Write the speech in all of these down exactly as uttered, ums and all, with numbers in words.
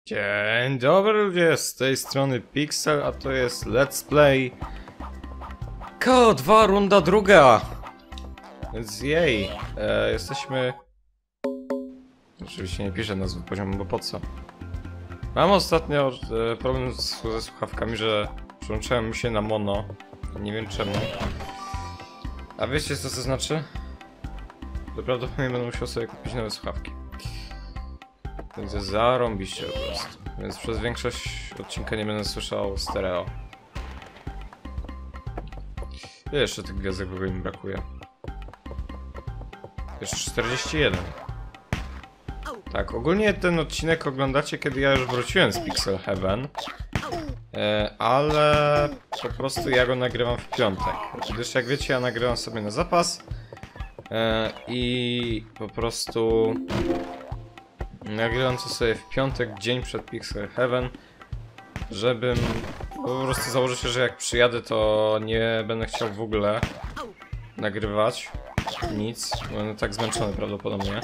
Dzień dobry ludzie, z tej strony Pixel, a to jest Let's Play K O dwa runda druga. Więc jej, e, jesteśmy... Oczywiście nie piszę nazwy poziomu, bo po co? Mam ostatnio e, problem z, ze słuchawkami, że przyłączyłem mi się na mono. Nie wiem czemu. A wiecie co to znaczy? To prawdopodobnie będę musiał sobie kupić nowe słuchawki. Będzie zarąbiście po prostu. Więc przez większość odcinka nie będę słyszał stereo. Ile jeszcze tych gwiazdek w ogóle mi brakuje? Jeszcze czterdzieści jeden. Tak, ogólnie ten odcinek oglądacie, kiedy ja już wróciłem z Pixel Heaven. E, ale po prostu ja go nagrywam w piątek. Gdyż jak wiecie, ja nagrywam sobie na zapas. E, I po prostu... Nagrywam to sobie w piątek, dzień przed Pixel Heaven, żebym po prostu założył się, że jak przyjadę, to nie będę chciał w ogóle nagrywać nic. Będę tak zmęczony prawdopodobnie.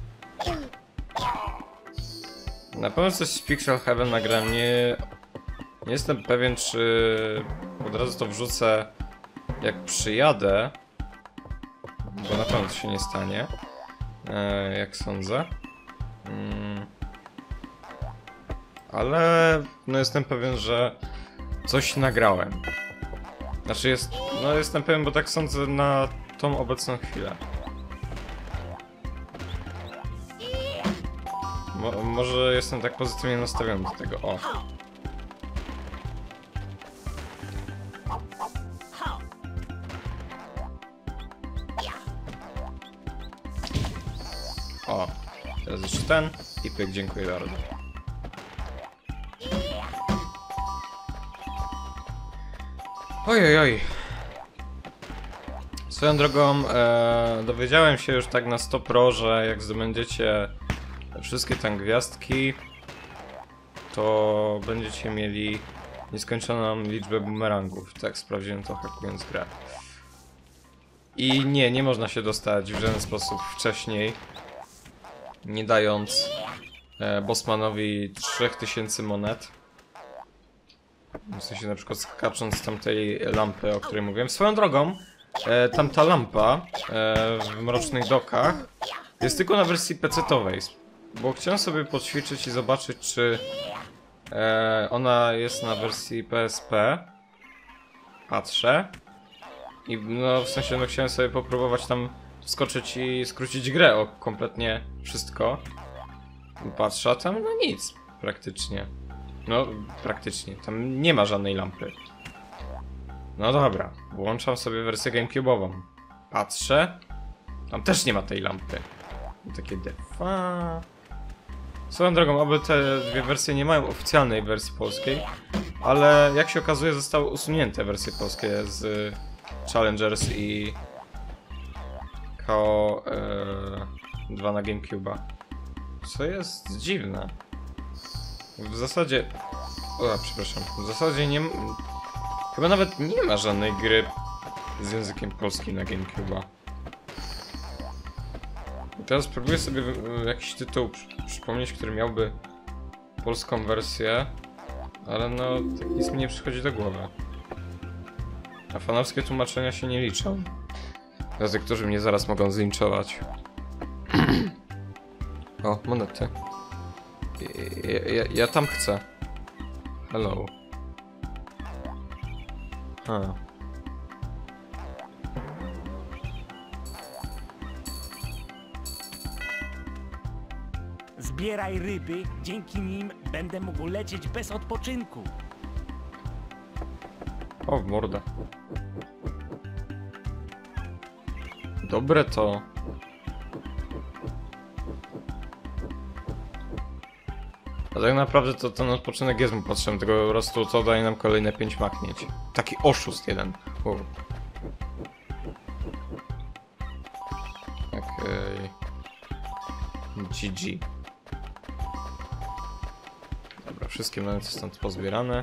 Na pewno coś z Pixel Heaven nagram. Nie, nie jestem pewien, czy od razu to wrzucę jak przyjadę, bo na pewno to się nie stanie, e, jak sądzę. Hmm. Ale no jestem pewien, że coś nagrałem. Znaczy jest, no jestem pewien, bo tak sądzę na tą obecną chwilę. Mo może jestem tak pozytywnie nastawiony do tego, o. O. Teraz jeszcze ten i pyk, dziękuję bardzo. Ojej, oj. Swoją drogą e, dowiedziałem się już tak na sto procent, że jak zdobędziecie wszystkie tam gwiazdki, to będziecie mieli nieskończoną liczbę bumerangów. Tak sprawdziłem to hakując grę. I nie, nie można się dostać w żaden sposób wcześniej, nie dając e, Bossmanowi trzy tysiące monet. W sensie na przykład skacząc z tamtej lampy, o której mówiłem. Swoją drogą, e, tamta lampa e, w Mrocznych Dokach jest tylko na wersji pecetowej. Bo chciałem sobie poćwiczyć i zobaczyć, czy e, ona jest na wersji P S P. Patrzę. I no w sensie no chciałem sobie popróbować tam wskoczyć i skrócić grę o kompletnie wszystko. Patrzę, a tam no nic praktycznie. No praktycznie, tam nie ma żadnej lampy. No dobra, włączam sobie wersję GameCube'ową. Patrzę, tam też nie ma tej lampy. I takie defa. Swoją drogą, oby te dwie wersje nie mają oficjalnej wersji polskiej, ale jak się okazuje zostały usunięte wersje polskie z Challengers i K O dwa na GameCube'a. Co jest dziwne. W zasadzie... O, przepraszam. W zasadzie nie... Chyba nawet nie ma żadnej gry z językiem polskim na GameCube'a. Teraz spróbuję sobie jakiś tytuł przypomnieć, który miałby polską wersję, ale no, tak nic mi nie przychodzi do głowy. A fanowskie tłumaczenia się nie liczą. Dla tych, którzy mnie zaraz mogą zlinczować. O, monety. Ja, ja, ja tam chcę. Hello. Ha. Zbieraj ryby, dzięki nim będę mógł lecieć bez odpoczynku. O, w mordę. Dobre to. A tak naprawdę to ten odpoczynek jest mu potrzebny, tylko po prostu to daje nam kolejne pięć maknięć. Taki oszust jeden. Wow. Okej. G G. Dobra, wszystkie monety stąd pozbierane.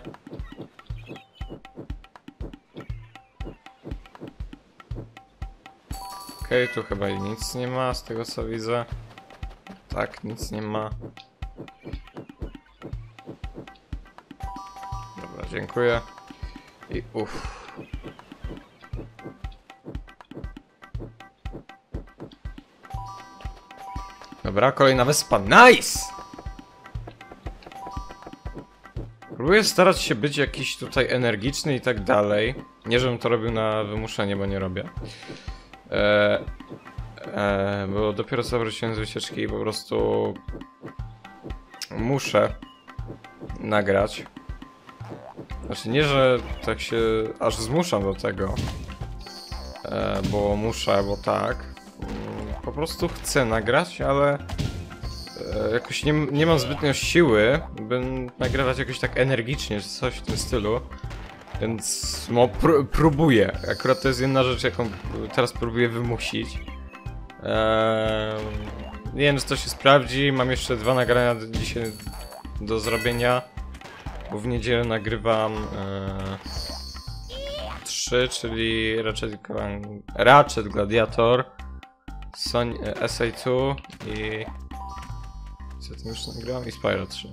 Okej, tu chyba nic nie ma z tego co widzę. Tak, nic nie ma. dziękuję. I uff. Dobra, kolejna wyspa. Nice! Próbuję starać się być jakiś tutaj energiczny i tak dalej. Nie, żebym to robił na wymuszenie, bo nie robię. Eee, eee, bo dopiero co wróciłem z wycieczki i po prostu muszę nagrać. Znaczy nie, że tak się aż zmuszam do tego, eee, bo muszę, bo tak. Po prostu chcę nagrać, ale e, jakoś nie, nie mam zbytnio siły, by nagrywać jakoś tak energicznie, czy coś w tym stylu. Więc no, pró próbuję. Akurat to jest jedna rzecz, jaką teraz próbuję wymusić. Eee, nie wiem, czy to się sprawdzi. Mam jeszcze dwa nagrania dzisiaj do zrobienia, bo w niedzielę nagrywam e, trzy, czyli Ratchet, Ratchet Gladiator, Son S A dwa i... co tym już nagrałem? I Spyro trzy.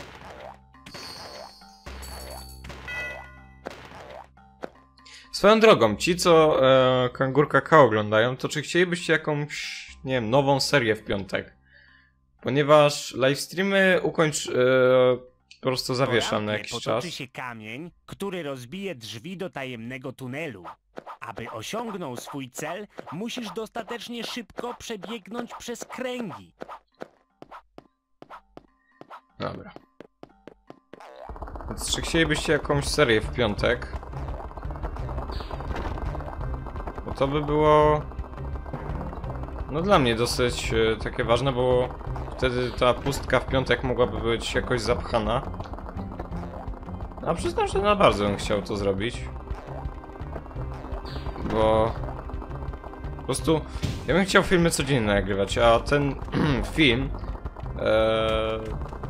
Swoją drogą, ci co e, Kangur Kakao oglądają, to czy chcielibyście jakąś, nie wiem, nową serię w piątek? Ponieważ livestreamy ukończ... E, po prostu zawieszam na jakiś czas. Potoczy się kamień, który rozbije drzwi do tajemnego tunelu. Aby osiągnął swój cel, musisz dostatecznie szybko przebiegnąć przez kręgi. Dobra. Więc czy chcielibyście jakąś serię w piątek? Bo to by było... no dla mnie dosyć e, takie ważne, bo wtedy ta pustka w piątek mogłaby być jakoś zapchana. A przyznam, że na bardzo bym chciał to zrobić. Bo... po prostu... ja bym chciał filmy codziennie nagrywać, a ten film... E,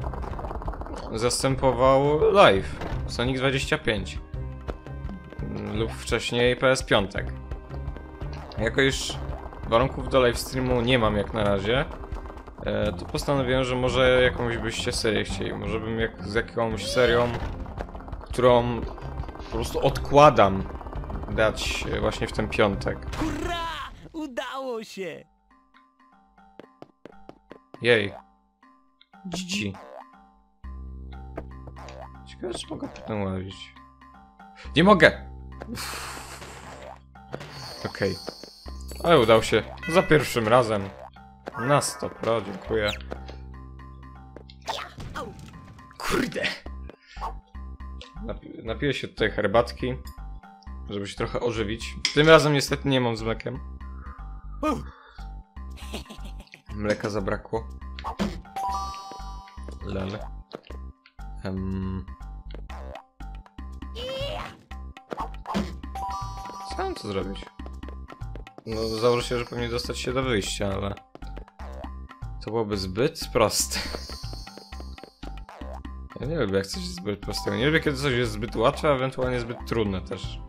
zastępował live Sonic dwadzieścia pięć lub wcześniej P S pięć. Jako już warunków do live streamu nie mam jak na razie, e, to postanowiłem, że może jakąś byście serię chcieli. Może bym jak, z jakąś serią, którą po prostu odkładam, dać właśnie w ten piątek. Hurra! Udało się! Jej. Dzi. Ciekawe, czy mogę potem łazić. Nie mogę! Okej. Okay. Ale udało się. Za pierwszym razem. Na sto pro, dziękuję. Kurde! Napi napiję się tutaj herbatki, żeby się trochę ożywić. Tym razem niestety nie mam z mlekiem. Mleka zabrakło. Lel. Um. Co mam tu zrobić? No, założę się, że pewnie dostać się do wyjścia, ale... to byłoby zbyt proste. Ja nie lubię, jak coś jest zbyt prostego. Nie lubię, kiedy coś jest zbyt łatwe, a ewentualnie zbyt trudne też.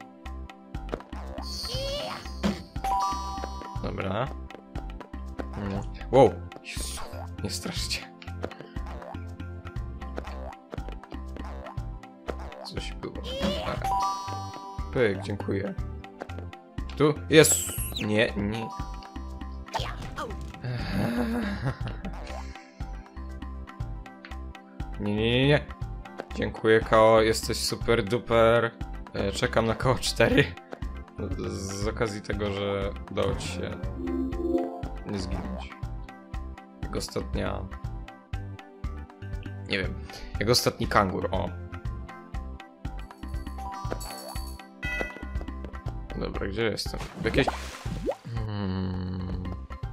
Dobra. Hmm. Wow! Jezu, nie straszcie. Coś było. Tak. Pyk, dziękuję. Tu jest. Nie, nie. Nie, nie, nie, nie. Dziękuję, Kao, jesteś super duper. Czekam na Kao cztery. Z okazji tego, że udało ci się nie zginąć. Jak ostatnia... nie wiem. Jak ostatni kangur, o. Dobra, gdzie jestem? W jakiejś... Hmm...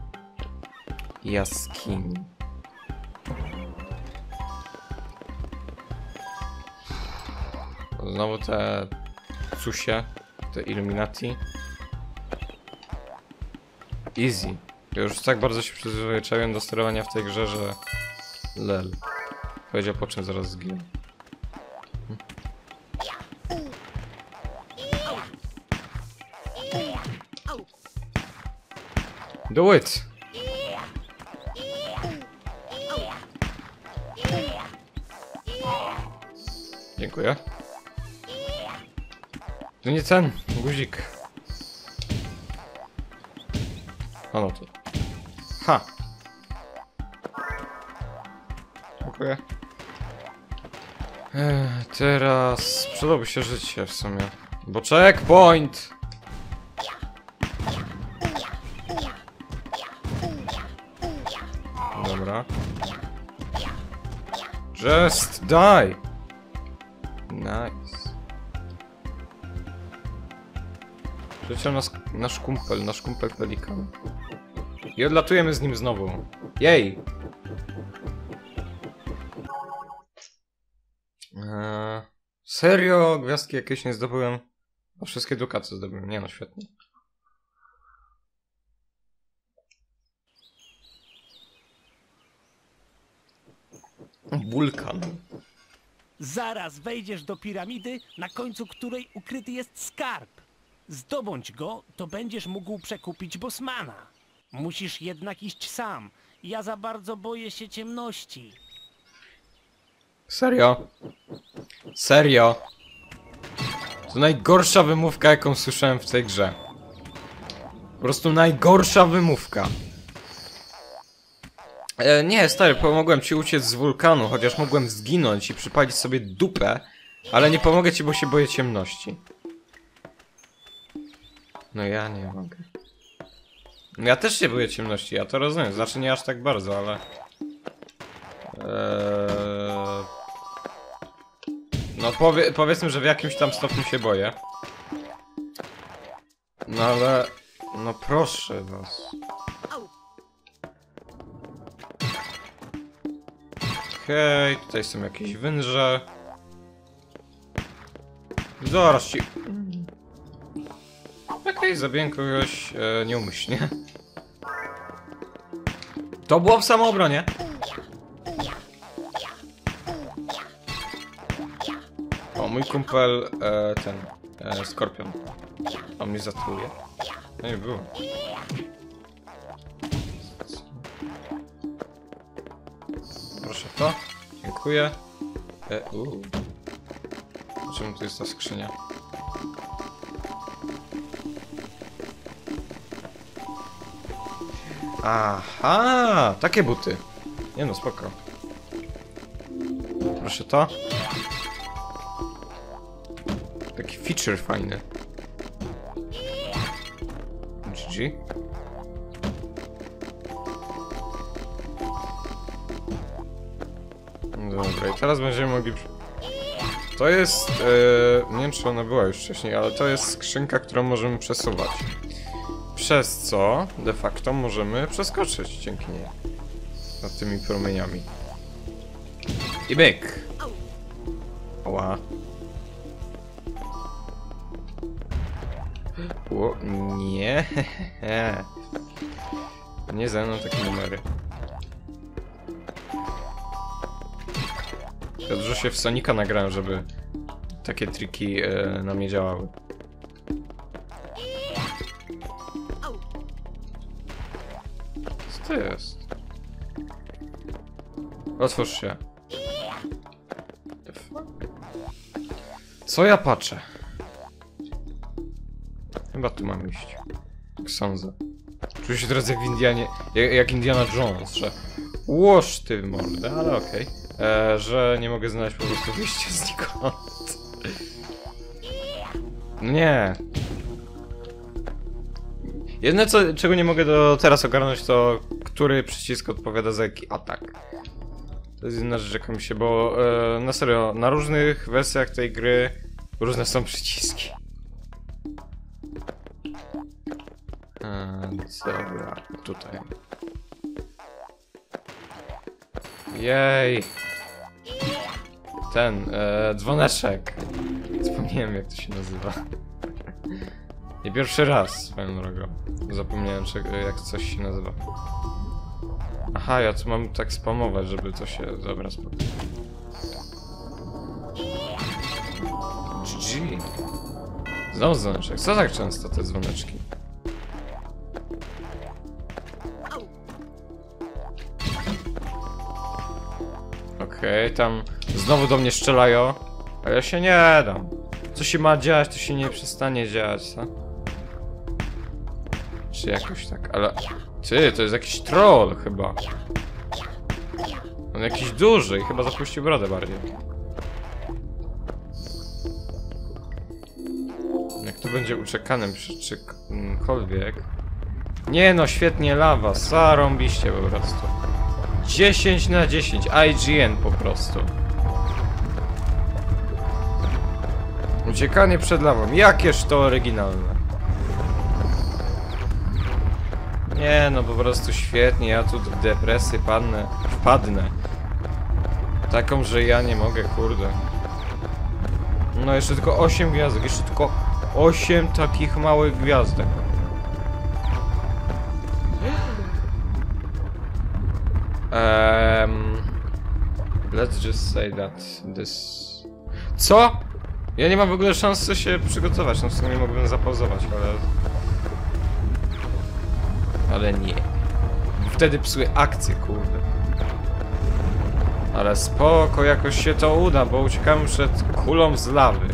jaskini. Znowu te... cusie. Te Illuminati. Easy. Ja już tak bardzo się przyzwyczaiłem do sterowania w tej grze, że... lel. Powiedział, po czym zaraz zginę. Do it! Dziękuję. To nie ten guzik. O no to. Ha! Dziękuję. Ech, teraz przydałby się życie w sumie. Bo checkpoint! Dobra. Just die! Nice. Przecież nas, nasz kumpel, nasz kumpel pelikan. I odlatujemy z nim znowu. Jej! Eee, serio? Gwiazdki jakieś nie zdobyłem? A wszystkie dukacje zdobyłem. Nie no, świetnie. Wulkan. Zaraz wejdziesz do piramidy, na końcu której ukryty jest skarb. Zdobądź go, to będziesz mógł przekupić Bossmana. Musisz jednak iść sam. Ja za bardzo boję się ciemności. Serio? Serio? To najgorsza wymówka, jaką słyszałem w tej grze. Po prostu najgorsza wymówka. E, nie, stary, pomogłem ci uciec z wulkanu, chociaż mogłem zginąć i przypalić sobie dupę, ale nie pomogę ci, bo się boję ciemności. No ja nie mogę. Ja też się boję ciemności, ja to rozumiem, znaczy nie aż tak bardzo, ale... Eee... No powie powiedzmy, że w jakimś tam stopniu się boję. No ale... No proszę was. Okej, okay, tutaj są jakieś węże. Zaraz ci... Okej, okay, zabiję kogoś e, nieumyślnie. To było w samoobronie. O, mój kumpel, e, ten, e, skorpion. On mnie zatruje. No nie było. Proszę to. Dziękuję. E, uu. Czemu tu jest ta skrzynia? Aha, takie buty. Nie no, spoko. Proszę to. Taki feature fajny. G G. Dobra, i teraz będziemy mogli... To jest... Yy, nie wiem, czy ona była już wcześniej, ale to jest skrzynka, którą możemy przesuwać. Przez co de facto możemy przeskoczyć dzięki niej. Nad tymi promieniami. I byk! Oła. O, nie. Nie ze mną takie numery. Ja dużo się w Sonika nagrałem, żeby takie triki e, na mnie działały. Co to jest? Otwórz się. Co ja patrzę? Chyba tu mam iść. Tak sądzę. Czuję się teraz jak w Indianie... Jak, jak Indiana Jones, że... Łoż ty w mordę, ale okej. Okay. Że nie mogę znaleźć po prostu wyjścia znikąd. Nie. Jedyne co, czego nie mogę do teraz ogarnąć, to który przycisk odpowiada za jaki atak. To jest jedna rzecz, jaka mi się, bo e, na serio, na różnych wersjach tej gry różne są przyciski. E, dobra, tutaj. Jej. Ten, e, dzwoneczek. Zapomniałem, jak to się nazywa. Nie pierwszy raz swoją drogą. Zapomniałem, jak coś się nazywa. Aha, ja tu mam tak spamować, żeby to się... Dobra, spokojnie. G G. Znowu dzwoneczek. Co tak często te dzwoneczki? Okej, okay, tam znowu do mnie strzelają. A ja się nie dam. Co się ma dziać, to się nie przestanie dziać, co? Czy jakoś tak, ale... Ty, to jest jakiś troll chyba. On jakiś duży i chyba zapuścił brodę bardziej. Jak tu będzie uczekanym przy czymkolwiek... Nie no, świetnie, lawa, zarąbiście po prostu. dziesięć na dziesięć, I G N po prostu. Uciekanie przed lawą, jakież to oryginalne. Nie no, po prostu świetnie, ja tu w depresję padnę, wpadnę. Taką, że ja nie mogę, kurde. No jeszcze tylko osiem gwiazdek, jeszcze tylko osiem takich małych gwiazdek. Um, let's just say that this... Co? Ja nie mam w ogóle szansy się przygotować, no w sumie mógłbym zapauzować, ale... Ale nie. Wtedy psuje akcję, kurde. Ale spoko, jakoś się to uda, bo uciekamy przed kulą z lawy.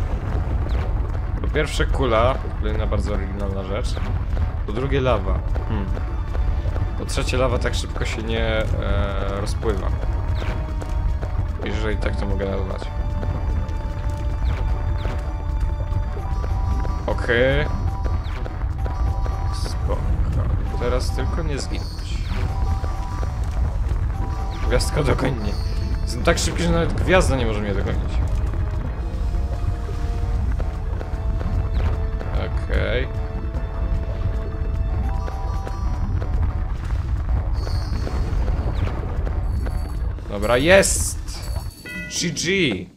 Po pierwsze kula, kolejna bardzo oryginalna rzecz. Po drugie lawa. Hmm. Po trzecie lawa tak szybko się nie e, rozpływa. Jeżeli tak to mogę nazwać. Okej. Okay. Spoko. Teraz tylko nie zginąć. Gwiazdka dogoni mnie. Jestem tak szybki, że nawet gwiazda nie może mnie dogonić. Okej. Okay. Dobra, jest! G G!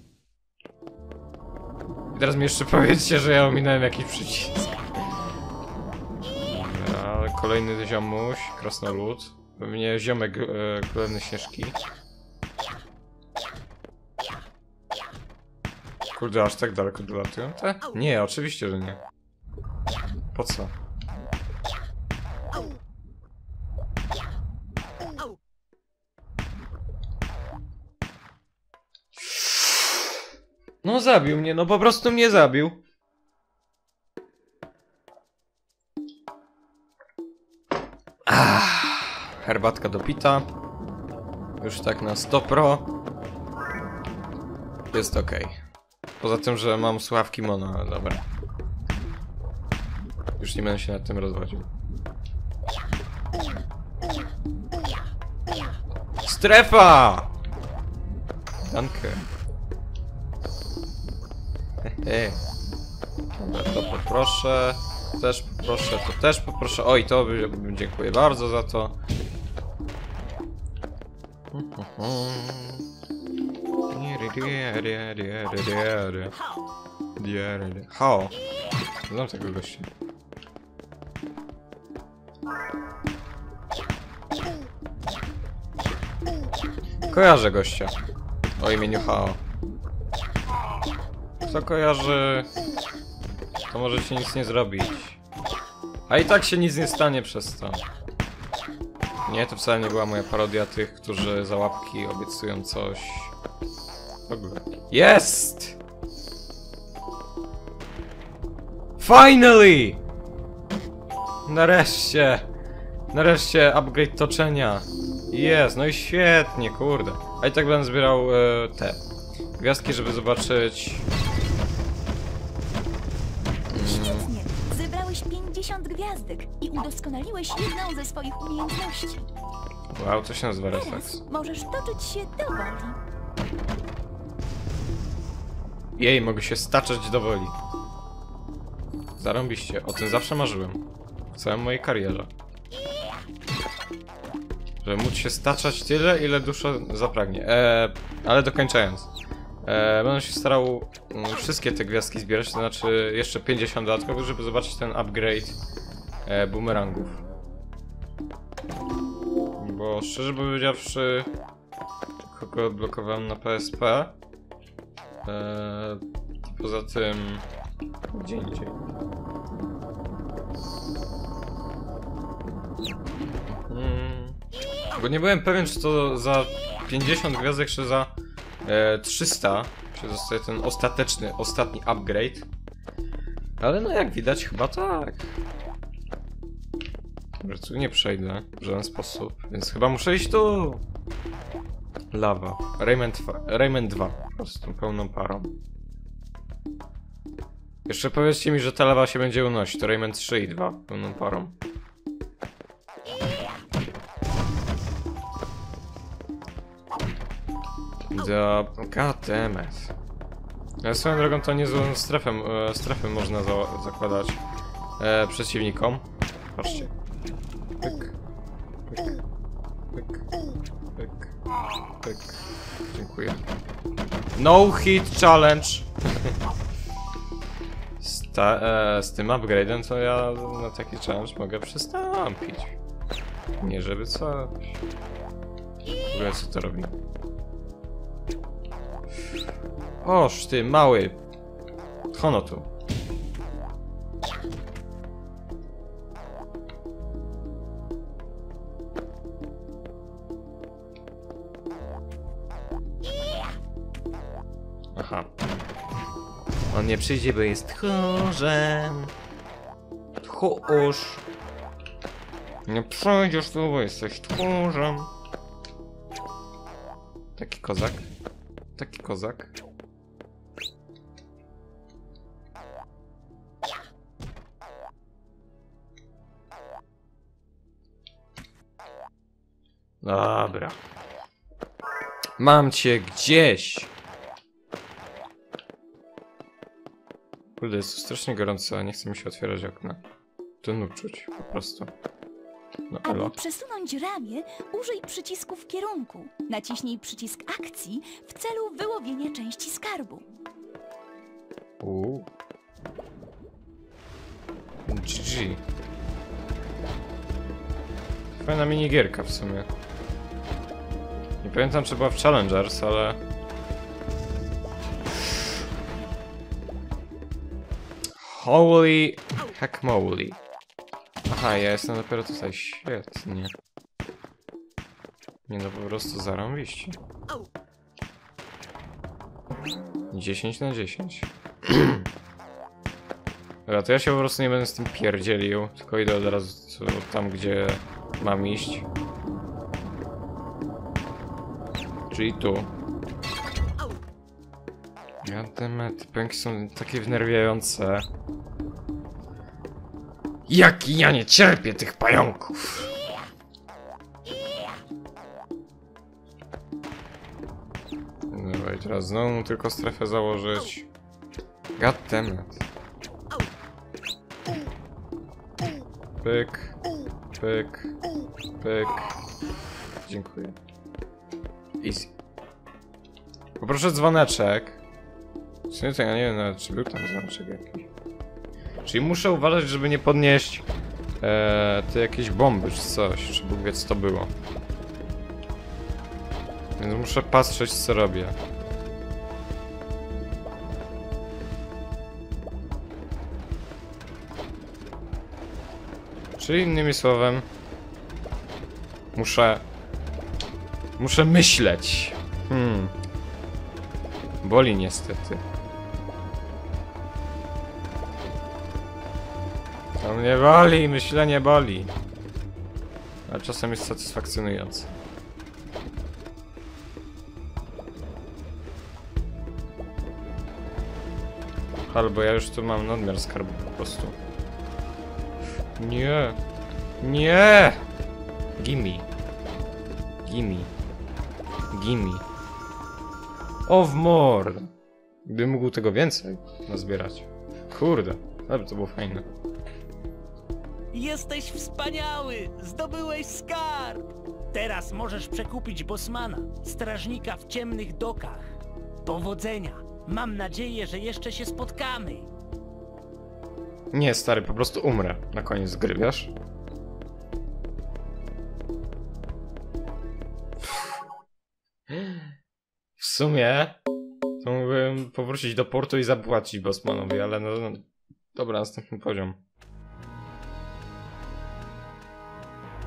I teraz mi jeszcze powiedzcie, że ja ominąłem jakiś przycisk. Dobra, kolejny ziomuś, krasnolud. Pewnie ziomek e, królewny Śnieżki. Kurde, aż tak daleko dolatują te? Nie, oczywiście, że nie. Po co? No zabił mnie, no po prostu mnie zabił. Ah, herbatka dopita. Już tak na sto pro. Jest ok. Poza tym, że mam słuchawki mono, ale dobra. Już nie będę się nad tym rozwodził. Strefa! Danke. Hehe. Dobra, to poproszę. Też poproszę, to też poproszę. Oj, to dziękuję bardzo za to. Ho! Znam tego gościa. Kojarzę gościa o imieniu Hao. Kto kojarzy, to możecie nic nie zrobić. A i tak się nic nie stanie przez to. Nie, to wcale nie była moja parodia tych, którzy za łapki obiecują coś. W ogóle. Jest! Finally! Nareszcie! Nareszcie upgrade toczenia. Jest, no i świetnie, kurde. A i tak będę zbierał e, te gwiazdki, żeby zobaczyć... Świetnie! Zebrałeś pięćdziesiąt gwiazdek i udoskonaliłeś jedną ze swoich umiejętności. Wow, to się nazywa Teraz refleks. możesz toczyć się do woli. Jej, mogę się staczać do woli. Zarąbiście, o tym zawsze marzyłem. W całej mojej karierze. Żeby móc się staczać tyle, ile dusza zapragnie. Eee, ale dokończając. Eee, będę się starał mm, wszystkie te gwiazdki zbierać, to znaczy jeszcze pięćdziesiąt dodatkowych, żeby zobaczyć ten upgrade e, bumerangów. Bo szczerze powiedziawszy, kogo odblokowałem na P S P. Eee, poza tym... Gdzie indziej. Hmm. Bo nie byłem pewien, czy to za pięćdziesiąt gwiazdek, czy za e, trzysta się dostaje ten ostateczny, ostatni upgrade. Ale no jak widać chyba tak. Że tu nie przejdę w żaden sposób, więc chyba muszę iść tu. Lawa. Rayman dwa, Rayman dwa po prostu pełną parą. Jeszcze powiedzcie mi, że ta lawa się będzie unosić. To Rayman trzy i dwa pełną parą. Do... God damn it. Ale swoją drogą to niezłą strefę, e, strefę można za zakładać e, przeciwnikom. Patrzcie. Pyk. Pyk. Pyk. Pyk. Pyk. Dziękuję. No hit challenge! Z, ta, e, z tym upgrade'em to ja na taki challenge mogę przystąpić. Nie żeby coś. W ogóle co to robi? Oż ty, mały. Hono tu. Aha. On nie przyjdzie, bo jest tchórzem. Tchórz. Nie przyjdziesz tu, bo jesteś tchórzem. Taki kozak. Taki kozak. Dobra. Mam cię gdzieś. Kurde, jest tu strasznie gorąco, a nie chce mi się otwierać okna. To nóg czuć, po prostu. No elo. Aby przesunąć ramię, użyj przycisku w kierunku. Naciśnij przycisk akcji w celu wyłowienia części skarbu. Uuu. G G. Fajna minigierka w sumie. Nie pamiętam, czy była w Challengers, ale... Holy heck moly. Aha, ja jestem dopiero tutaj. Świetnie. Nie no, po prostu zarąbiście. dziesięć na dziesięć. Dobra, to ja się po prostu nie będę z tym pierdzielił, tylko idę od razu tam, gdzie mam iść. Czyli tu. Goddammit, te pęki są takie wnerwiające. Jaki ja nie cierpię tych pająków! Dobra, i teraz znowu tylko strefę założyć. Goddammit. Pyk, pyk, pyk. Dziękuję. Easy. Poproszę dzwoneczek. W sumie to ja nie wiem nawet, czy był tam dzwoneczek jakiś. Czyli muszę uważać, żeby nie podnieść e, te jakieś bomby czy coś, czy Bóg wie co to było. Więc muszę patrzeć co robię. Czyli innymi słowem muszę muszę myśleć. Hmm. Boli niestety. To mnie boli, myślenie boli. Ale czasem jest satysfakcjonujące. Albo ja już tu mam nadmiar skarbu po prostu. Nie. Nie! Gimme. Gimme. Gimme. Of more. Gdybym mógł tego więcej nazbierać. Kurde, ale to było fajne. Jesteś wspaniały! Zdobyłeś skarb! Teraz możesz przekupić Bosmana, strażnika w ciemnych dokach. Powodzenia! Mam nadzieję, że jeszcze się spotkamy. Nie, stary, po prostu umrę na koniec gry, wiesz? W sumie to mógłbym powrócić do portu i zapłacić Bosmanowi, ale no, no dobra, następny poziom.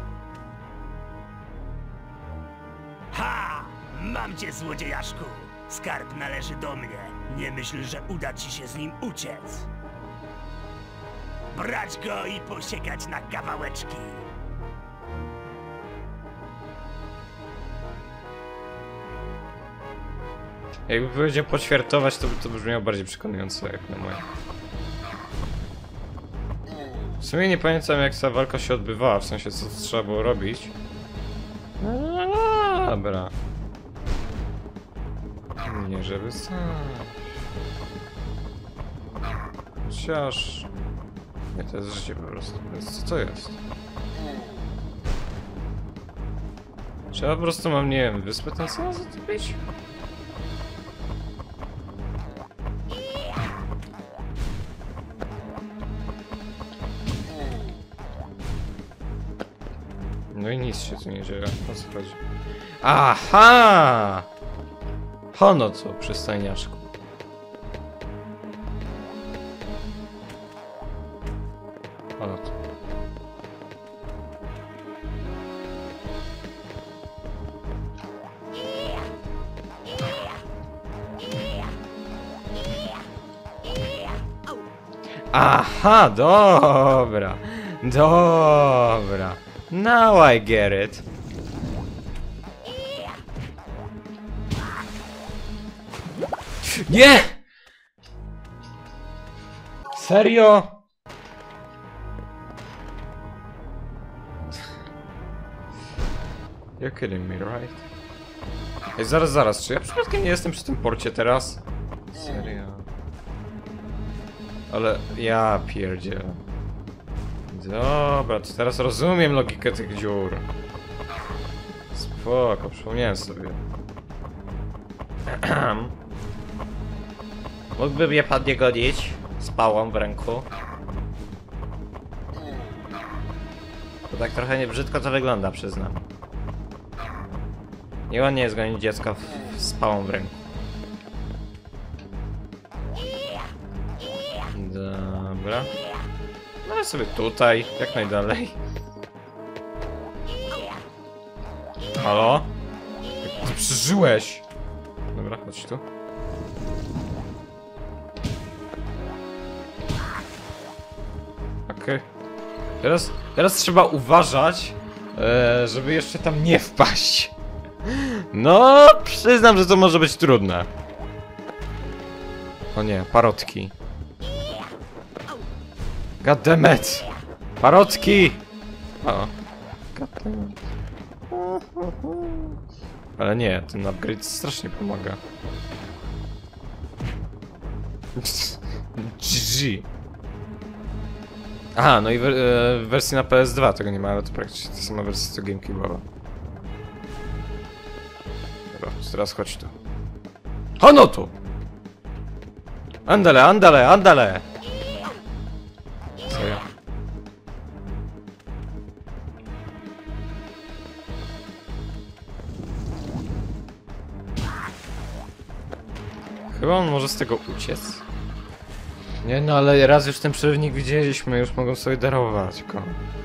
Ha! Mam cię, złodziejaszku! Skarb należy do mnie. Nie myśl, że uda ci się z nim uciec. Brać go i posiekać na kawałeczki. Jakby powiedział poćwiartować, to by to brzmiało bardziej przekonująco, jak na moje. W sumie nie pamiętam, jak ta walka się odbywała, w sensie co trzeba było robić. No dobra. Nie, żeby sam. Chociaż... Nie, to jest życie po prostu. Więc co to jest? Czy ja po prostu mam, nie wiem, wyspę ten sam zatopić? No i nic się tu nie dzieje, o co chodzi? Aha! Hono co, przystajniaszku. Hono co. Aha, dobra. Dobra. Now I get it. Nie! Serio? You're kidding me, right? Ej, zaraz, zaraz, czy ja przypadkiem nie jestem przy tym porcie teraz? Serio? Ale ja pierdzielę. Dobra, to teraz rozumiem logikę tych dziur. Spoko, przypomniałem sobie. Mógłby mnie pan nie gonić z pałą w ręku. To tak trochę niebrzydko to wygląda, przyznam. Nieładnie jest gonić dziecko w, z pałą w ręku. Dobra. No ale sobie tutaj, jak najdalej. Halo? Jak ty przeżyłeś? Dobra, chodź tu. Okej. Okay. Teraz, teraz trzeba uważać, e, żeby jeszcze tam nie wpaść. No, przyznam, że to może być trudne. O nie, parotki. Goddammit! Parotki! O. Goddammit. Ale nie, ten upgrade strasznie pomaga. G G. Aha, no i w, e, w wersji na P S dwa tego nie ma, ale to praktycznie ta sama wersja co GameCube'owa. Dobra, teraz chodź tu. Hono tu! Andale, andale, andale! Serio? Chyba on może z tego uciec. Nie no, ale raz już ten przerywnik widzieliśmy, już mogą sobie darować go.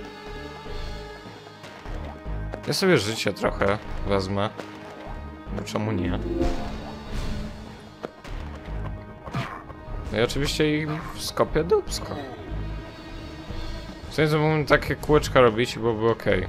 Ja sobie życie trochę wezmę. No czemu nie? No i oczywiście ich skopię dupsko. W sensie, że mógłbym takie kółeczka robić i byłoby okej.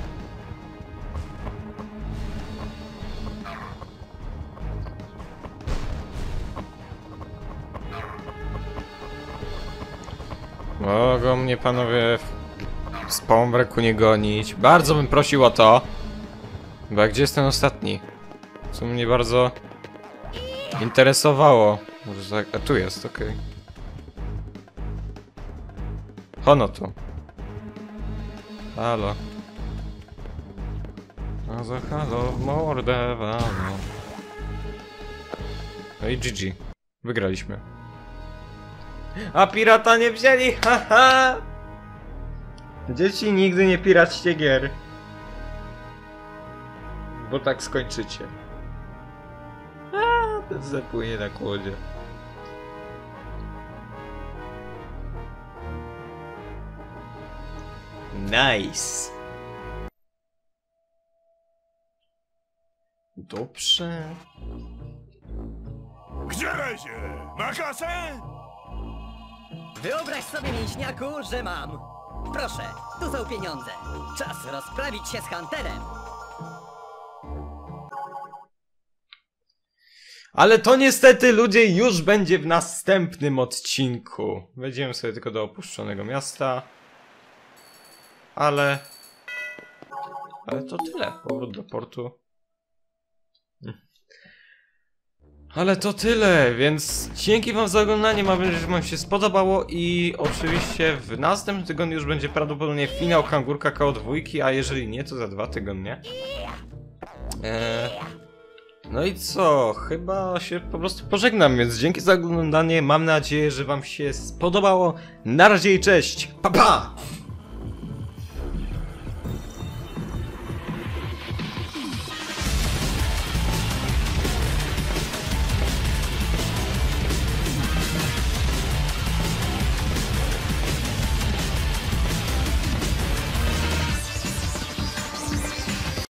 Mogą mnie panowie z pałą w ręku nie gonić. Bardzo bym prosił o to. Bo gdzie jest ten ostatni? Co mnie bardzo interesowało. Może tak... A tu jest, okej. Okay. Hono tu. Halo. A za halo w mordę wano. No i G G. Wygraliśmy. A pirata nie wzięli, haha! Dzieci, nigdy nie piraćcie gier. Bo tak skończycie. A, ten zapłynie na kłodzie. Nice. Dobrze. Zbieraj się! Na kasę? Wyobraź sobie, mięśniaku, że mam. Proszę, tu są pieniądze. Czas rozprawić się z Hunterem. Ale to niestety, ludzie, już będzie w następnym odcinku. Wejdziemy sobie tylko do opuszczonego miasta. Ale... Ale to tyle. Powrót do portu. Hmm. Ale to tyle, więc dzięki wam za oglądanie. Mam nadzieję, że wam się spodobało i oczywiście w następnym tygodniu już będzie prawdopodobnie finał Kangurka K O dwa, a jeżeli nie, to za dwa tygodnie. Eee... No i co? Chyba się po prostu pożegnam, więc dzięki za oglądanie. Mam nadzieję, że wam się spodobało. Na razie i cześć! Pa pa!